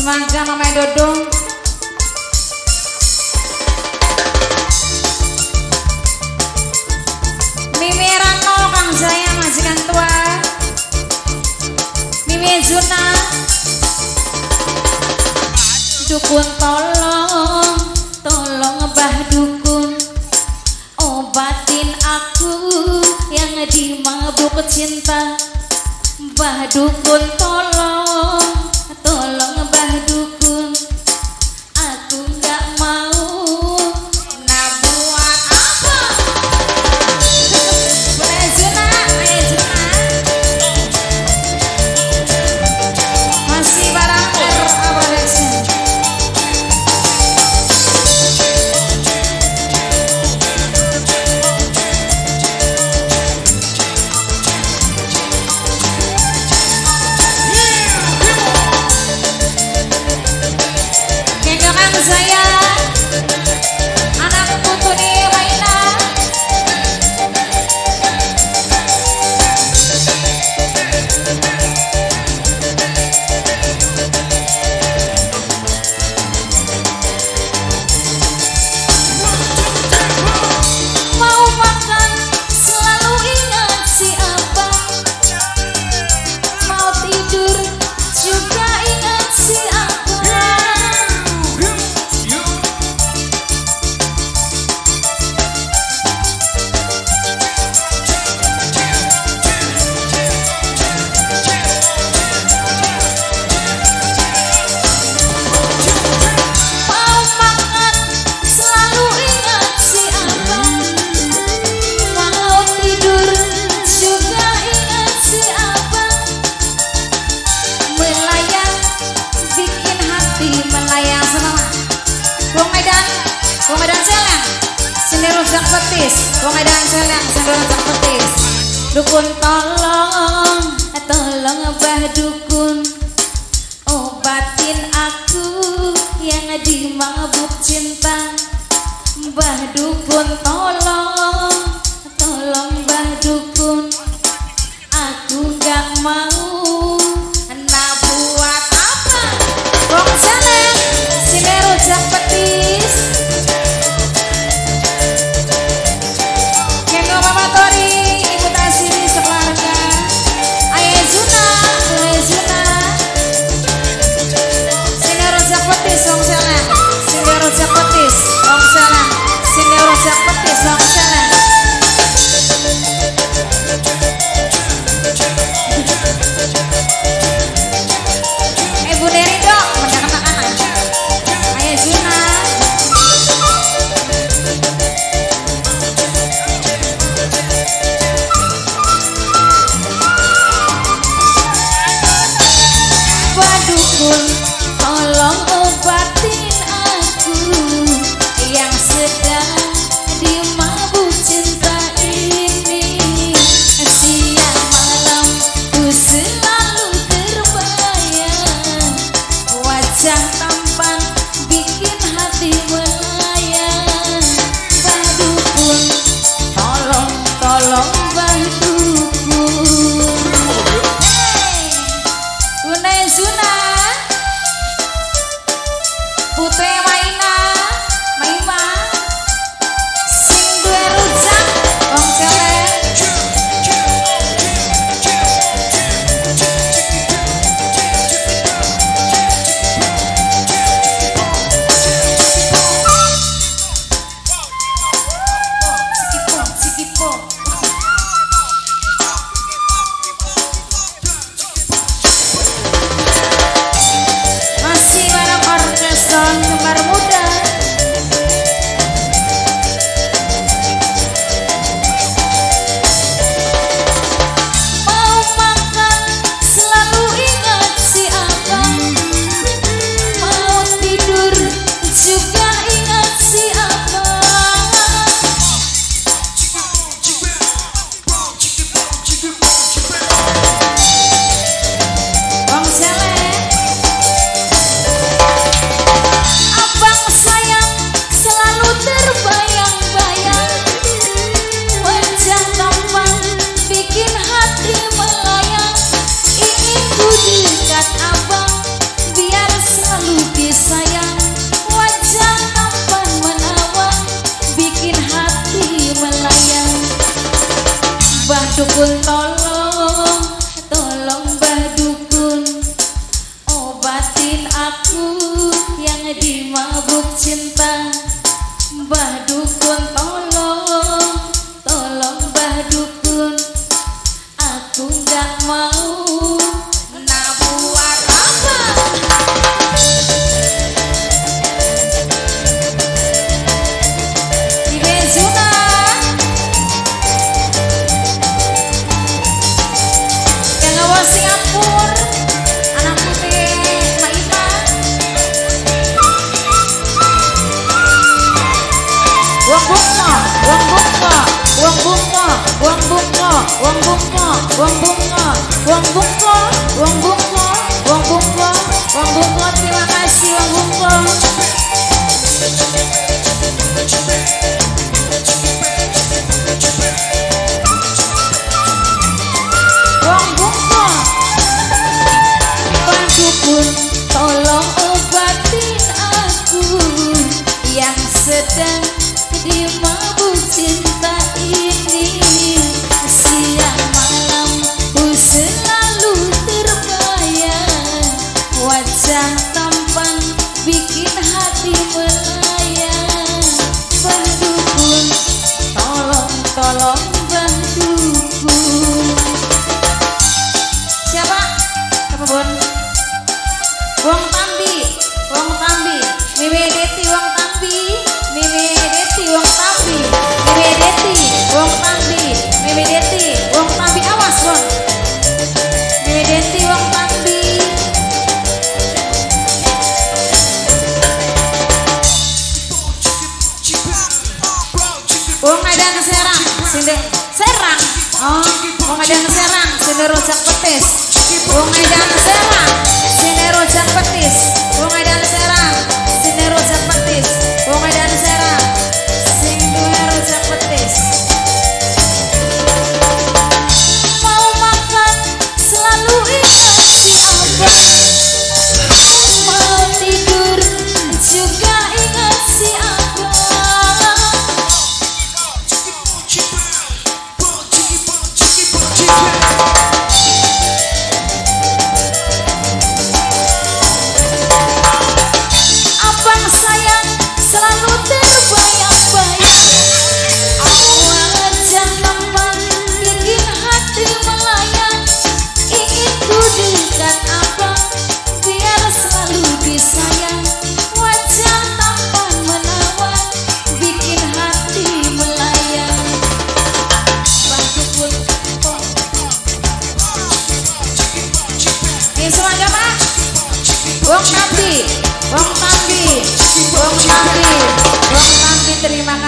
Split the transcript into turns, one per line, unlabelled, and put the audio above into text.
Semangka Mama Dodong. Mimi Rano Kang Jaya majikan tua. Mimi Juna. Dukun tolong, tolong Mbah Dukun, obatin aku yang dimabuk cinta. Mbah Dukun tolong, tolong Mbah Dukun, aku nggak mau. Nah buat apa? Boleh Juna, ayo Juna. Masih barang Abolation. Saya anak putu di Raina. Mau makan selalu ingat si abang, mau tidur juga ingat si abang. Wong Medan Seleng, sini rujak petis. Wong Medan Seleng, sini rujak petis. Dukun tolong, tolong Mbah Dukun, obatin aku yang dimabuk cinta. Mbah Dukun tolong, tolong Mbah Dukun, aku gak mau. Nah buat apa? Wong Seleng, sini rujak petis. Rojak petis, Wong Seleng, sini rojak petis, Wong Seleng. Dukun tolong, tolong Mbah Dukun, obatin aku yang dimabuk cinta. Mbah Dukun tolong, tolong Mbah Dukun, aku gak mau nabuat apa. Di Bezuna yang ngawas Singapura, anak putih Maima. Wong bunga, wong bunga, wong bunga, wong bunga, wong bunga, wong bunga, wong bunga, wong bunga, wong bunga, wong bunga. Terima kasih wong bunga. Wong bunga. Mbah Dukun, tolong obatin aku yang sedang dimabuk cinta ini. Siang malam ku selalu terbayang, wajah tampan bikin hati melayang. Mbah Dukun, tolong, tolong Mbah Dukun. Siapa? Siapa Bon? Wong Tambi, Wong Tambi, Mimi Deti Wong Tambi, Mimi Deti Wong Tambi, Mimi Deti Wong Tambi, Mimi Deti Wong Tambi. Awas Bon, Mimi Deti Wong Tambi. Wong Medan Serang, Sinde Serang. Oh, Wong Medan Serang, Sinde Rojak Petis. Wong Medan Serang, Sinde Rojak Petis. Wong Medan Serang, Sinde Rojak Petis. Wong Medan Serang, Sinde Rojak Petis. Mau makan selalu ingat si abang, mau tidur juga ingat si abang. Abang sayang selalu terbayang-bayang, wajah tampan bikin hati melayang. Ingin ku dekat abang biar selalu disayang, wajah tampan menawan bikin hati melayang. Mbah Dukun, ini semua jamaah. Wong Tambi, Wong Tambi, Wong Tambi, Wong Tambi, terima